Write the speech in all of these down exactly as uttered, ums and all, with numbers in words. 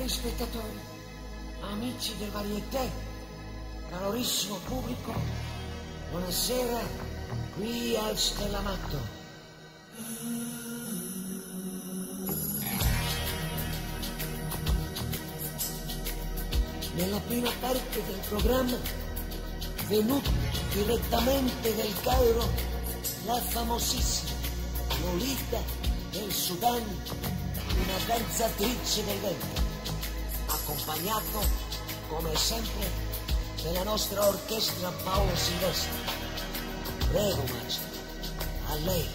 Cari spettatori, amici del Varieté, calorissimo pubblico, buonasera qui al Stellamatto. Nella prima parte del programma, venuto direttamente dal Cairo, la famosissima Lolita del Sudan, una danzatrice del vento, accompagnato, come sempre, dalla nostra orchestra Paolo Silvestri. Prego, maestro, a lei.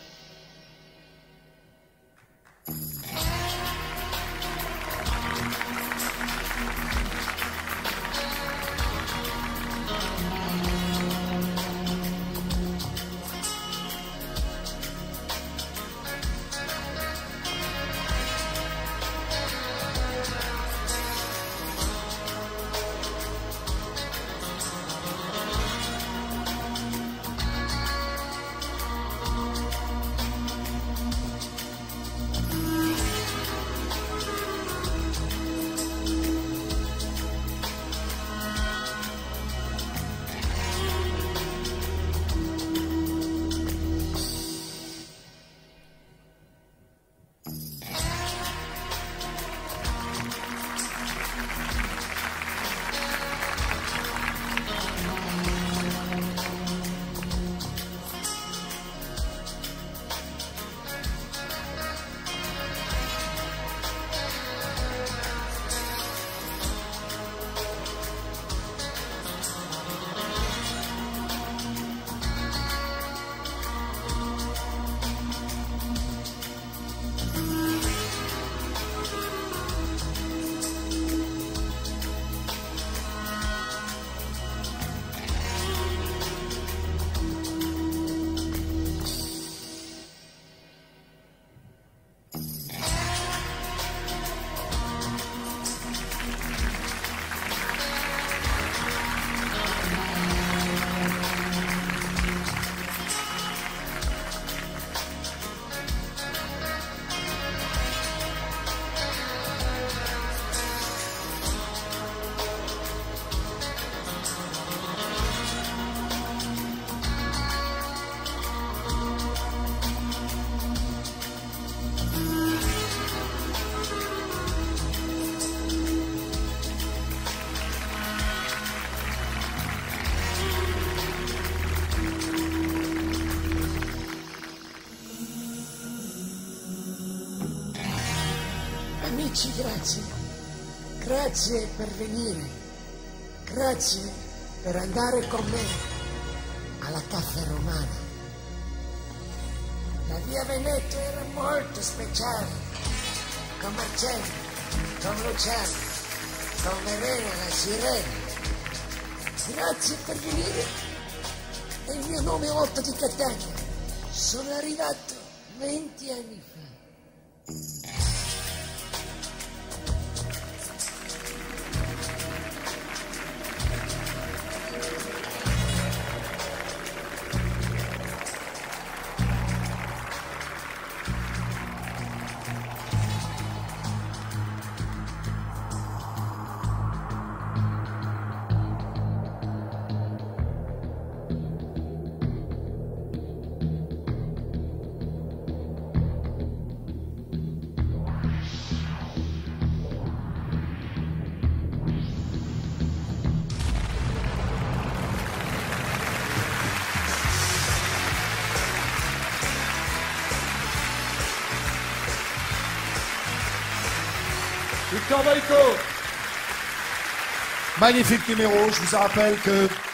Amici, grazie. Grazie per venire. Grazie per andare con me alla Caffè Romana. La via Veneto era molto speciale. Con Marcello, con Luciano, con Verena, la sirena. Grazie per venire. E il mio nome è Otto di Catania. Sono arrivato venti anni fa. Victor Boyko. Magnifique numéro, je vous rappelle que